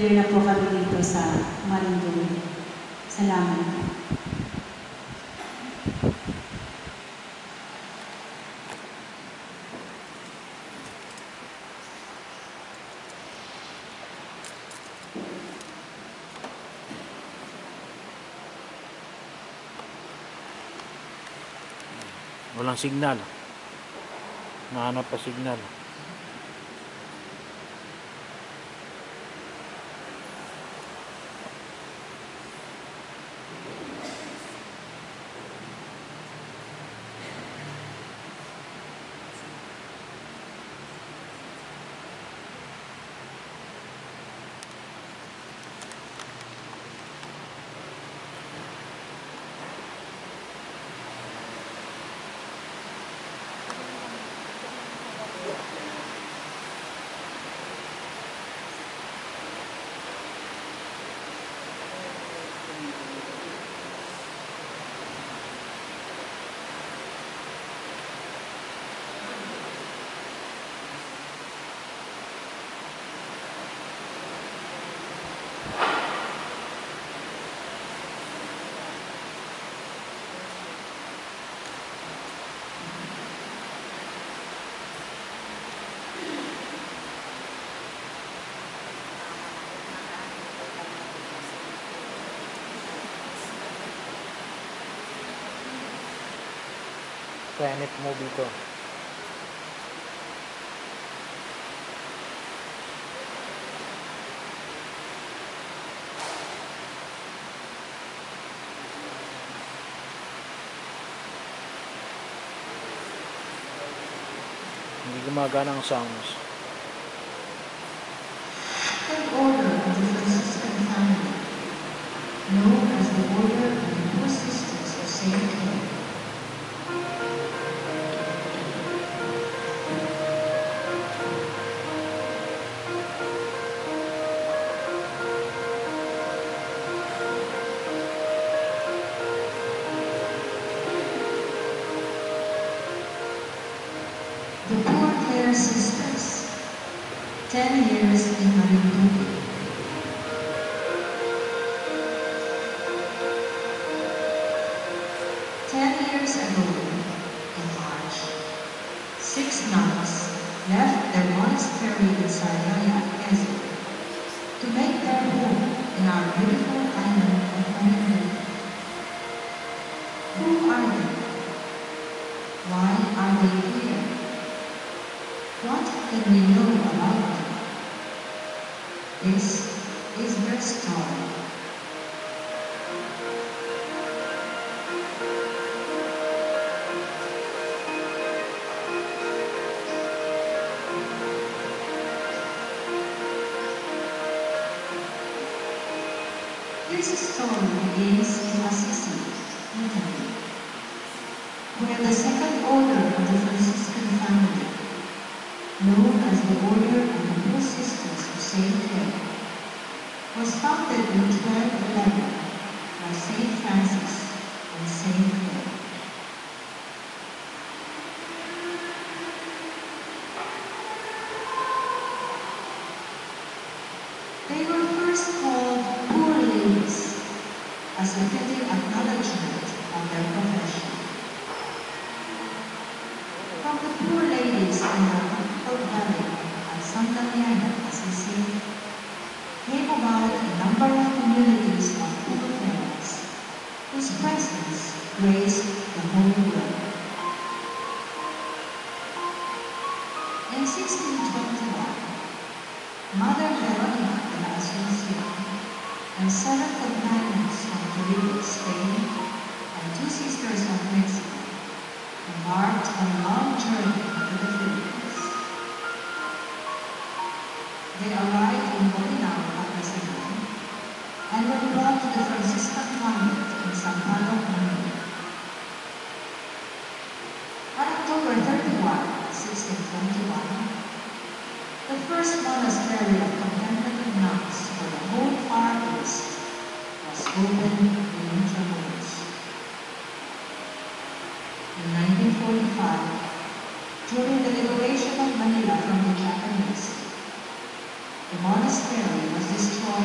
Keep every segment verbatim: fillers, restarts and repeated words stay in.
Nag-clear na po kami dito sa Marinduque. Salamat. Walang signal. Nahanap pa signal. Planet movie to. Hindi gumagana ang sounds. Third order of the Franciscan family, known as the Order of the Four Sisters of Saint Clare. The Poor Clare Sisters, ten years in Marinduque. Ten years ago, in March, six nuns left their monastery in Sardaya, Quezon, to make their home in our beautiful island of Marinduque. Who are they? Why are they here? What can we know about them? This is their story. This story begins in Assisi, Italy, where the second order of the Franciscan family, known as the Order of the Four Sisters of Saint Clare, was founded in twelve eleven by Saint Francis and Saint Clare. They were first called Poor Ladies, as a fitting acknowledgement of their profession. From the poor ladies in the Macro Valley of Santa Maria, Assisi, came about a number of communities of poor parents, whose presence graced the whole world. In sixteen twenty-one, Mother Veronica de la Asunción and seven companions from Peru, Spain, and two sisters of Mexico embarked on a long journey to the Philippines. They arrived in Bolinao, Pangasinan, and were brought to the Franciscan convent in San Pablo, Manila. On October thirty-first, sixteen twenty-one, the first monastery of contemplative nuns for the whole Far East was opened in Intramuros. In nineteen forty-five, during the liberation of Manila from the Japanese, the monastery was destroyed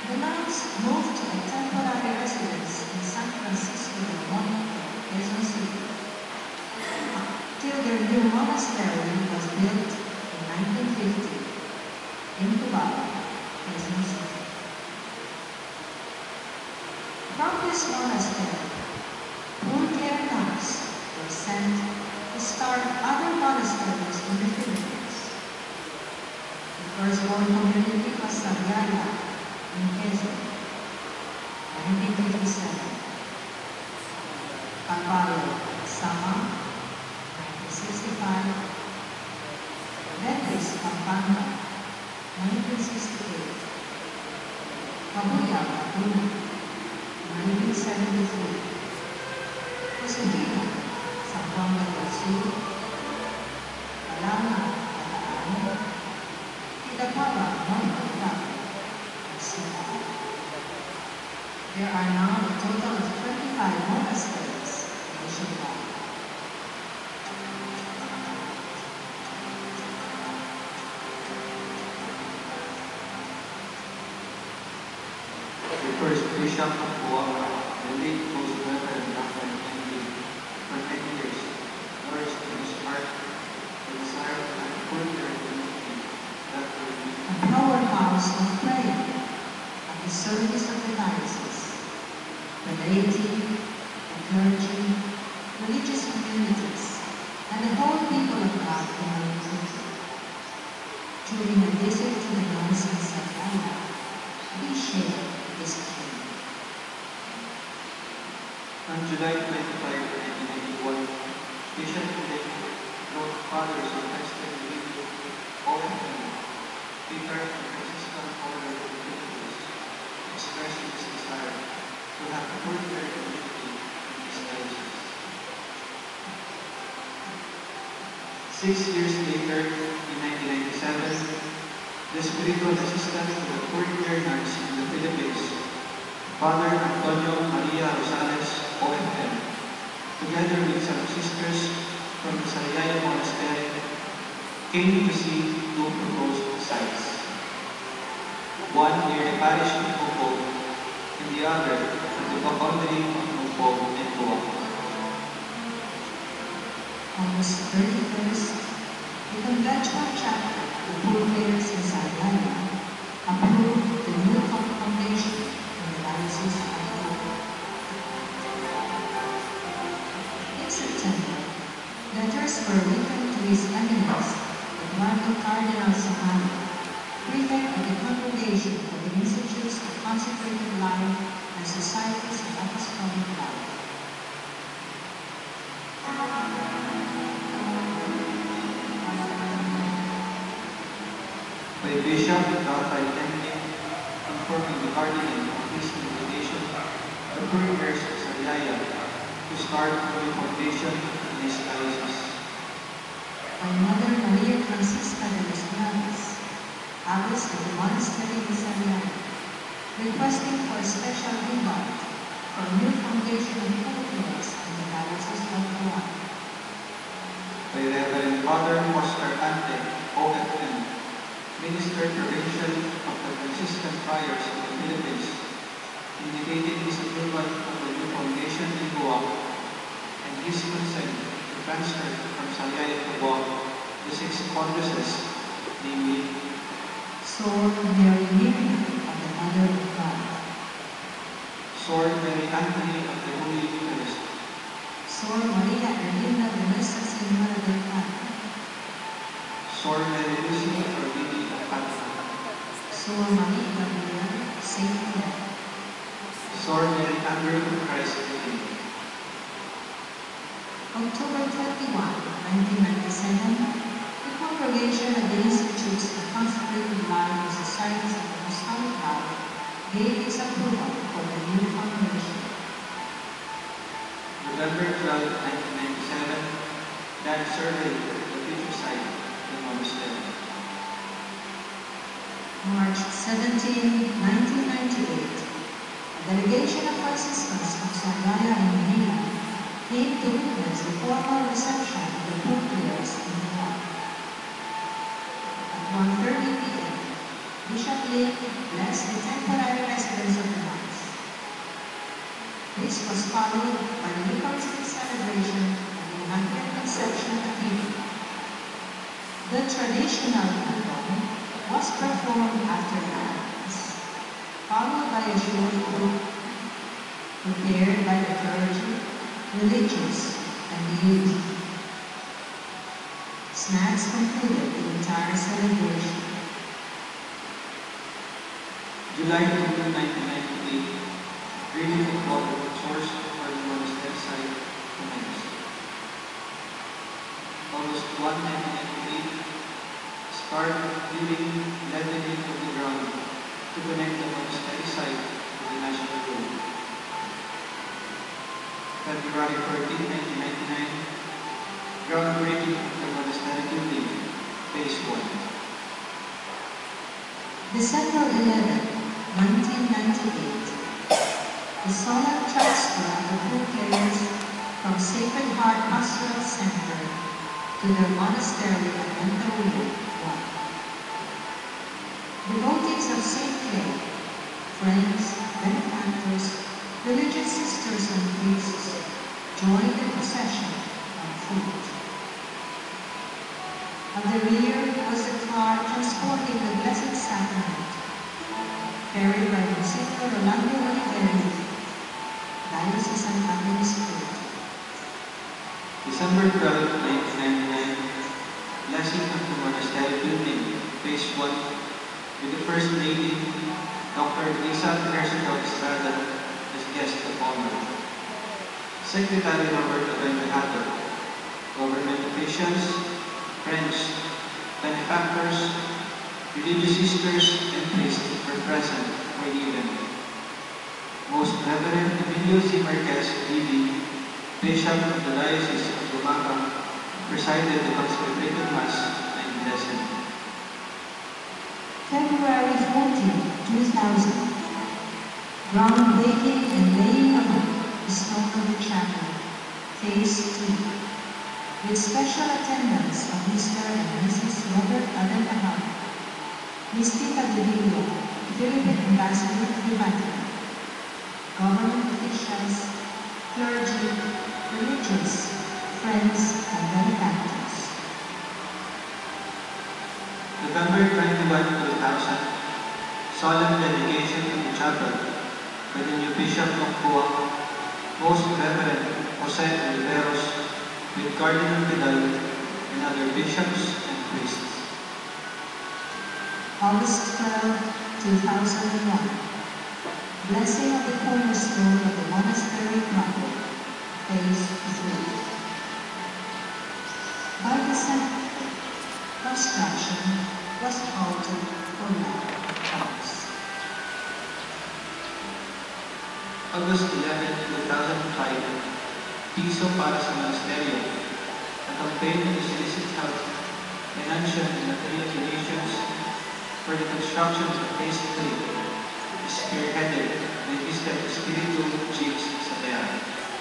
The nuns moved to a temporary residence in San Francisco del Monte, Quezon City, till their new monastery was built in nineteen fifty in Cubao, Quezon City. From this monastery, poor care nuns were sent to start other monasteries in the Philippines. The firstborn community was Sariaya in Quezon, nineteen fifty-seven. Calvario, Sama, nineteen sixty-five. Venice, Pampanga, nineteen sixty-eight. Cabuyao, Laguna, nineteen seventy-three. Cosadina, Zamboanga del Sur, Calama, Bataan, Kitapaba, Montalban, and Cebu. There are now a total of twenty-five monasteries nationwide. The first bishop of Buanga, the late Most Reverend Doctor Henry, for many years, nourished in his heart the desire of a further community that will be A powerhouse of prayer at the service of the diocese, the laity, the clergy, religious communities, and the whole people of God in our country. During a visit to the nuns in Sariaya, we shared this dream. On July twenty-fifth, nineteen ninety-one, Bishop elect wrote Fathers of Western Religion, O F M, Peter and Franciscan Order of the Philippines, expressing his desire to have a further community in his diocese. Six years later, in nineteen ninety-seven, the spiritual assistant to the Poor Care Nuns in the Philippines, Father Antonio Maria Rosales, O F M, together with some sisters from the Sariaya Monastery, came to see two proposed sites. One near the parish of Copog, and the other at the boundary of Copog and Buwak. August thirty-first, the conventual chapter of the Poor Players in Sariaya approved the new foundation in the diocese of Copog. In September, letters were written to His Eminence, Eduardo Cardinal Sahano, prefect of the Congregation for the Institutes of Consecrated Life and Societies of Apostolic Life. By Bishop Raphael Henry, confirming the cardinal of his invitation, the Poor Players of Sariaya, to start a new foundation in his diocese. By Mother Maria Francisca de los Llanos, abbess of the monastery in Sariaya, requesting for a special invite for a new foundation of Filipinos in the diocese of Buwak. By Reverend Father Oscar Ante, O F M, Minister Provincial of the Franciscan Friars of the Philippines, indicated his approval of the new foundation in Buwak and his consent to transfer from Sariaya to Buwak the six conduces, namely Sor Mary Miriam of the Mother of God, Sor Mary Anthony of the Holy Eucharist, Sor Maria Erlinda de Nuestra Señora del Carmen, Sor Mary Lucy Our Lady of Fatima, Sor Maria Gabriel, Saint Clare, Sor Mary Andrew of Christ the King. October twenty-first, nineteen ninety-seven, the Congregation of the Institutes of Consecrated Life and Societies of Apostolic Life gave its approval for the new foundation. November twelfth, nineteen ninety-seven, Dan surveyed the future site of the monastery. March seventeenth, nineteen ninety-eight, a delegation of Franciscans from Sariaya and Manila came to witness the formal reception of the Poor Players in Buwak. At one thirty p m, Bishop king blessed the temporary residence of the house. This was followed by the Eucharistic celebration of the Immaculate Conception Cathedral. The traditional Pugong was performed after Mass, followed by a short group prepared by the clergy, religious, and the youth. Snacks concluded the entire celebration. July second, nineteen ninety-eight, reading of water source for the monastery site commenced. August first, nineteen ninety-eight, start drilling leveling of the ground to connect the monastery site to the national road. February fourteenth, nineteen ninety-nine, groundbreaking of the monastery building, phase one. December eleventh, nineteen ninety-eight, the solemn transfer of the poor players from Sacred Heart Pastoral Center to their monastery at Mandaluyong, Guam. Devotees of Saint Clare, friends, benefactors, religious sisters and priests joined the procession on foot. At the rear was the car transporting the Blessed Sacrament, carried by Monsignor Rolando Oliveri, Diocesan Administrator. December twelfth, nineteen ninety-nine, blessing of the monastery building, phase one, with the First Lady, Doctor Lisa Teresa Estrada, as guest of honor. Secretary Robert Abel-Bejato, government officials, friends, benefactors, religious sisters, and priests were present for the event. Most Reverend Emilio C. Marquez, D D, Bishop of the Diocese of Lumacang, presided the consecrated Mass and blessing. February fourteenth, two thousand, groundbreaking and laying of the stone of the chapel, phase two, with special attendance of Mister and Missus Robert Abel-Bejato, Mystica Divilio, Philippine Ambassador to the Vatican, government officials, clergy, religious, friends, and benefactors. November twenty-first, two thousand, solemn dedication of the chapel by the new Bishop of Guam, Most Reverend Jose Oliveros, with Cardinal Vidal and other bishops and priests. August twelfth, two thousand one, blessing of the cornerstone of the monastery grotto, phase three. By December, construction was halted for lack of funds. August eleventh, two thousand five, Piso para sa Monasterio, a campaign to solicit help, financial and material donations for the construction of phase three, is spearheaded by Mister Espiritu James Sabayani.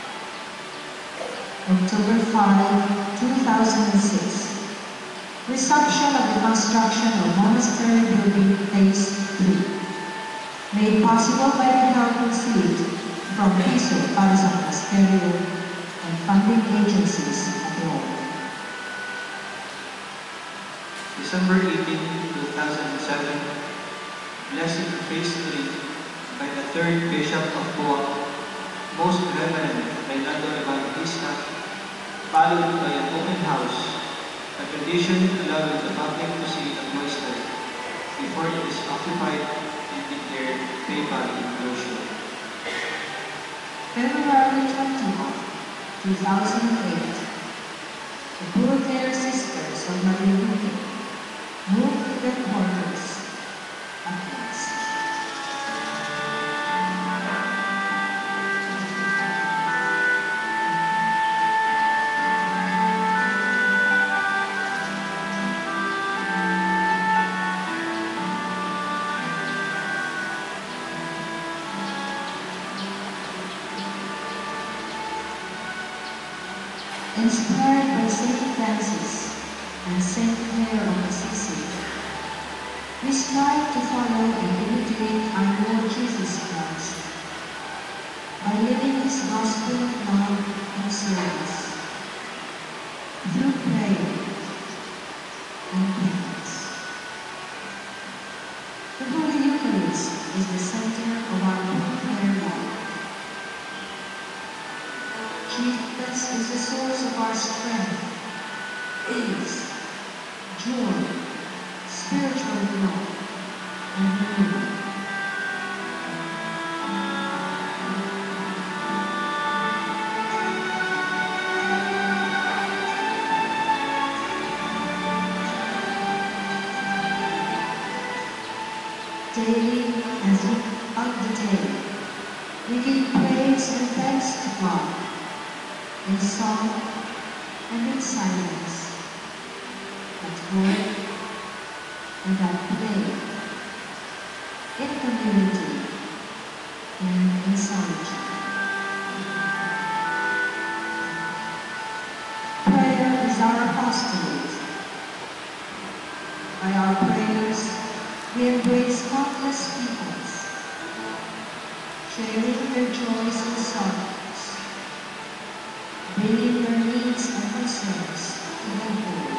October fifth, two thousand six, resumption of the construction of monastery building phase three, made possible by the help received from Piso para sa Monasterio and funding agencies abroad. December eighteenth, two thousand seven, blessing of phase three by the third Bishop of Guam, Most Reverend Reinaldo Evangelista, followed by an open house, a tradition allowing the public to see the cloister before it is occupied and declared papal enclosure. February twentieth, two thousand eight, the Puritair Sisters of Marinduque moved to their quarters at last. Inspired by Saint Francis and Saint Clare of Assisi, we we strive to follow and imitate our Lord Jesus Christ by living His gospel of love and service through prayer and penance. The Holy Eucharist is the center of our prayer life. Jesus is the source of our strength, peace, joy, spiritual growth, and renewal. Daily, as we of the day, we give praise and thanks to God in song and in silence, at work and at play, in community and in solitude. Prayer is our apostolate. By our prayers, we embrace countless peoples, sharing their joys and sorrows, bringing their needs and concerns to the Lord.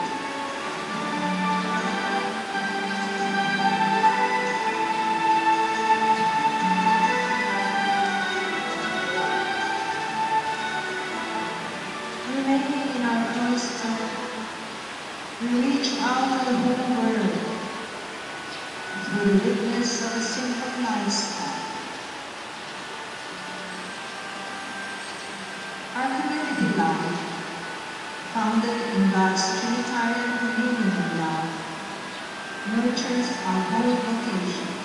Remaining in our cloister, we reach out to the whole world through the witness of a simple lifestyle. Our community life, founded in God's Trinitarian communion of love, nurtures our whole vocation.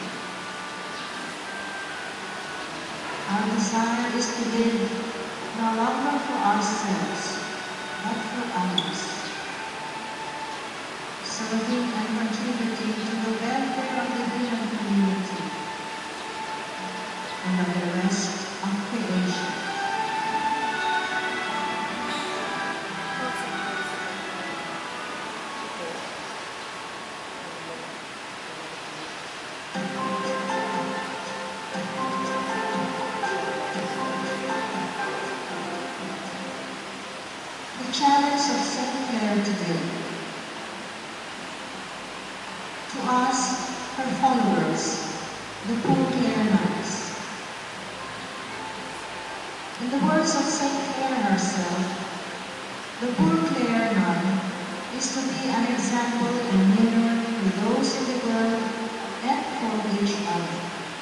Our desire is to live no longer for ourselves, but for others, serving and contributing to the welfare of the human community and of the rest of creation. The challenge of Saint Clare today. To us, her followers, the Poor Clare nuns. In the words of Saint Clare herself, the Poor Clare nun is to be an example and mirror to those in the world and for each other.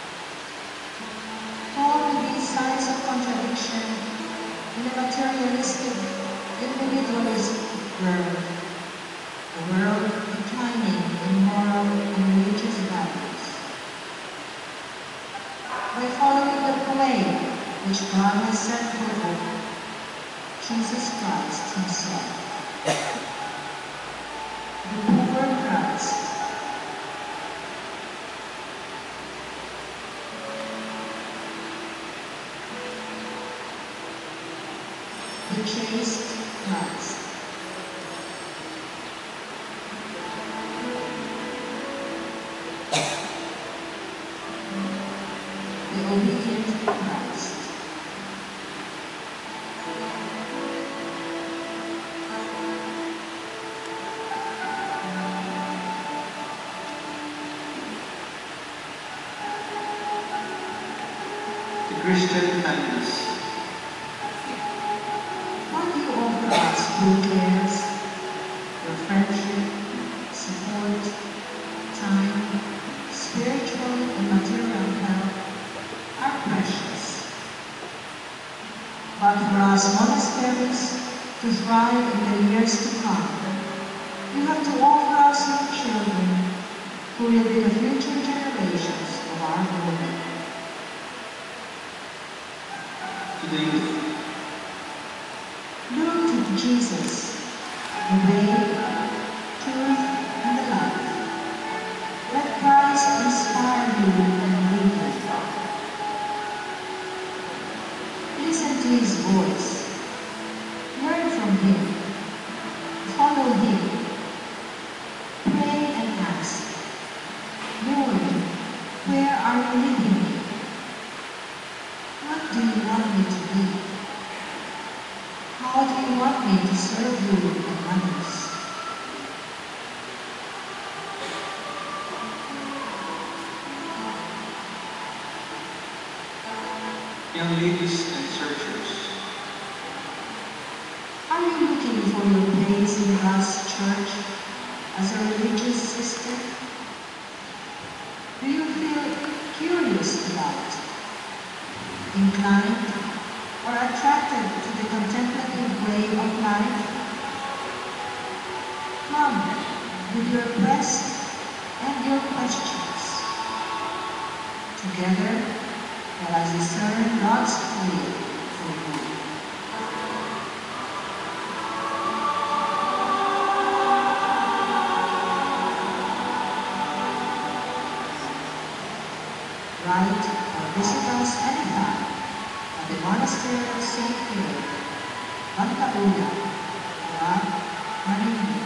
Torn with these signs of contradiction in a materialistic, individualistic world, a world declining in moral and religious values. By following the way which God has set forward, Jesus Christ Himself, the poor Christ, the chaste Christ, the obedient Christ, The Christian kindness. what do you offer us, Poor Clares? Your friendship, support, time, spiritual and material help are precious. But for us monasteries to thrive in the years to come, you have to offer us your children who will be the future generations of our glory. To the youth. Look to Jesus, the way, truth, and the life. Let Christ inspire you and lead you. Listen to His voice. Learn from Him. Follow Him. Pray and ask. are you leading me? What do you want me to be? How do you want me to serve you and others? Young ladies and searchers, Are you looking for your place in God's church as a religious system? Do you feel curious about, inclined, or attracted to the contemplative way of life? Come with your quest and your questions. Together, let us discern God's will for you. Write or visit us anytime at the Monastery of Saint Clare, Bantaula, Arab, Manila.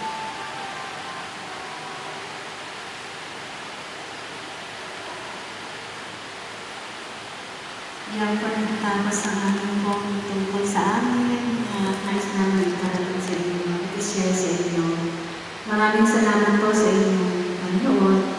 Yan po natapos ang ating pong tungkol sa amin at nais namin iparalong sa inyo, i-share sa inyo. Maraming salamat po sa inyong panonood.